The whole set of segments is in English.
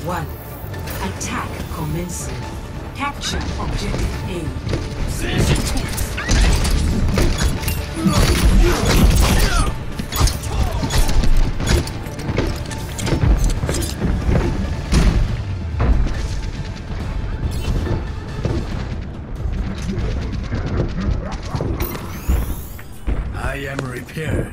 1. Attack commencing. Capture objective A. I am repaired.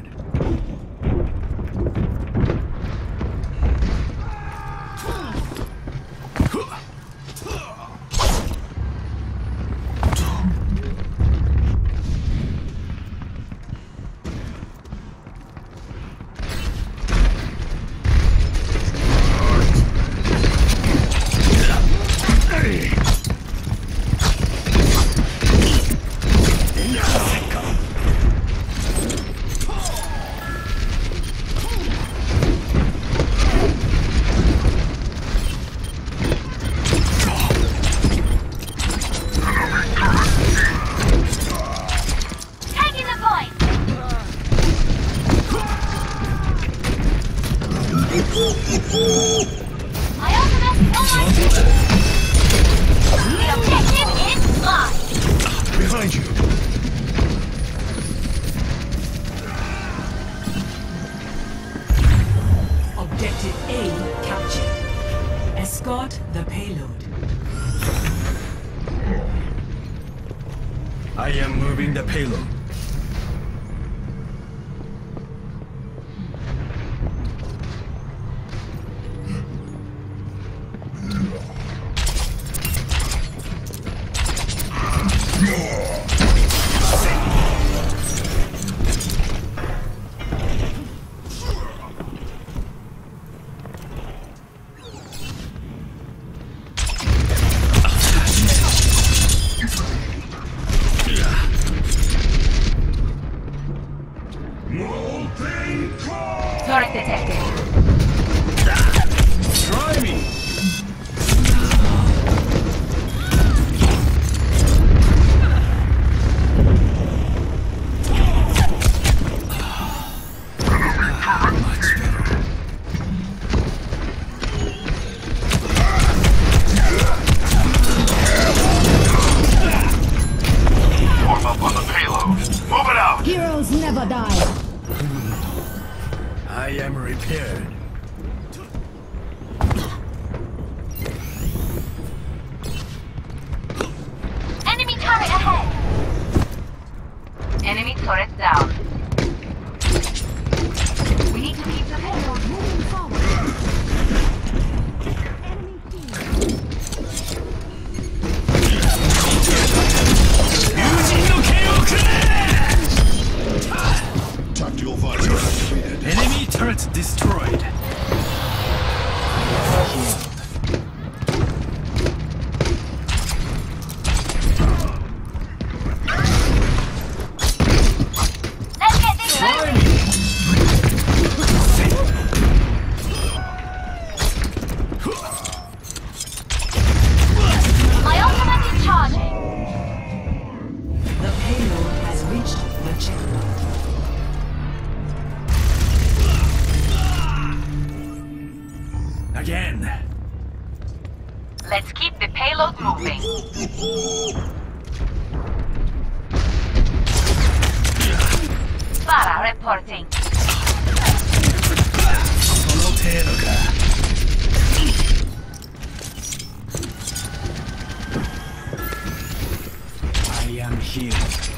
Behind you. Objective A captured. Escort the payload. I am moving the payload. Turret detected. Try me! Much better. Warm up on the payload. Move it out. Heroes never die. I am repaired. Enemy turret ahead. Enemy turret down. We need to keep the payload moving forward. Tactical visor activated. Enemy turret destroyed. Let's get this Try moving. me! My ultimate is charging. The payload has reached the checkpoint. Again. Let's keep the payload moving. Farah reporting. I am here.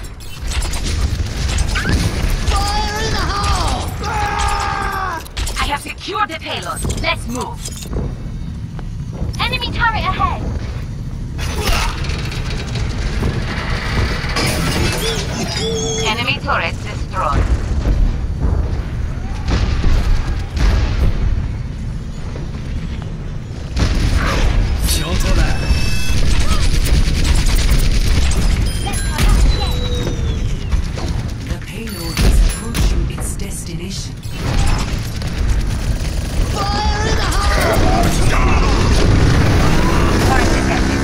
Fire in the hole! I have secured the payload. Let's move. Enemy turret ahead. Enemy turret destroyed. The payload is approaching its destination. Fire in the hole! Turret detected.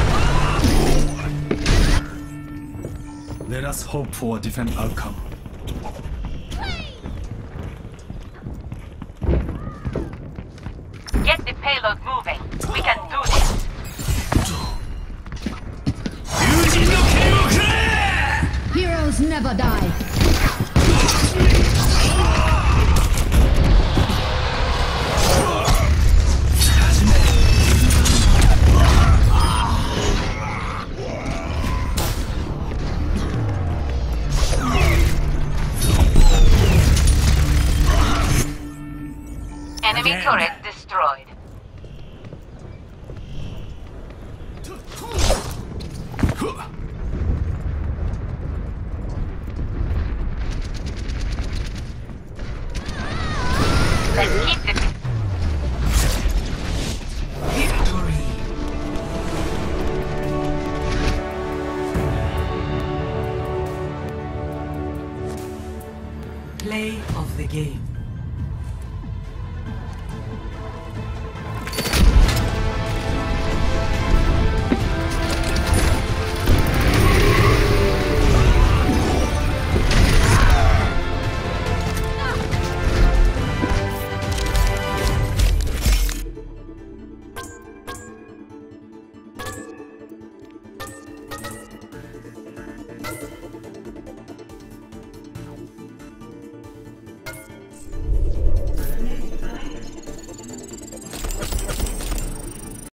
Let us hope for a different outcome. Never die. Enemy turret destroyed. Let's keep the Victory. Play of the game.